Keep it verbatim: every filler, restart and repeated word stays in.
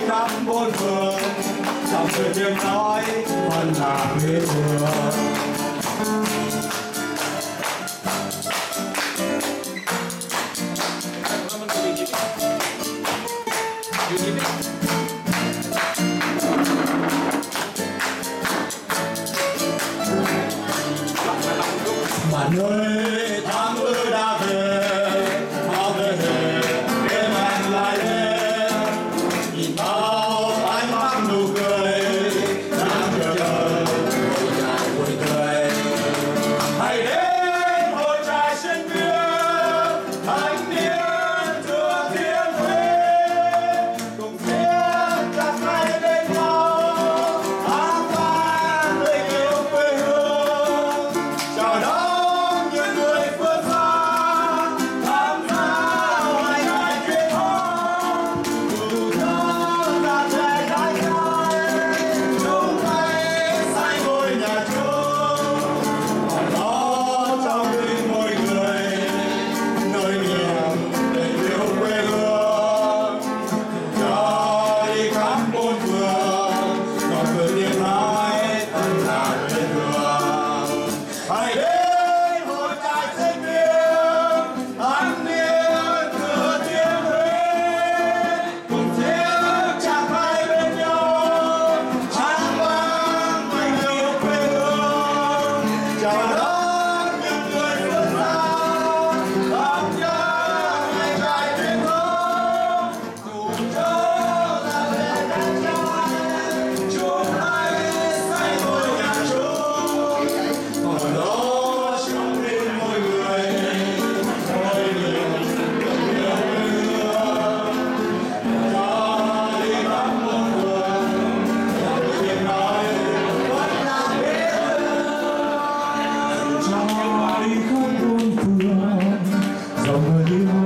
khắp bốn phương, dòng người tiếng nói vẫn là biết thương. Bạn ơi, tháng mưa đã về, mau về về, đêm anh lại đến. Nhìn bao ánh mắt nụ cười, đang chờ đợi ngôi nhà vui tươi. Hãy đến hội trại sinh viên, thanh niên Thừa Thiên Huế, cùng viết chặt tay bên nhau, hát vang tình yêu quê hương. Chào đón dòng người yêu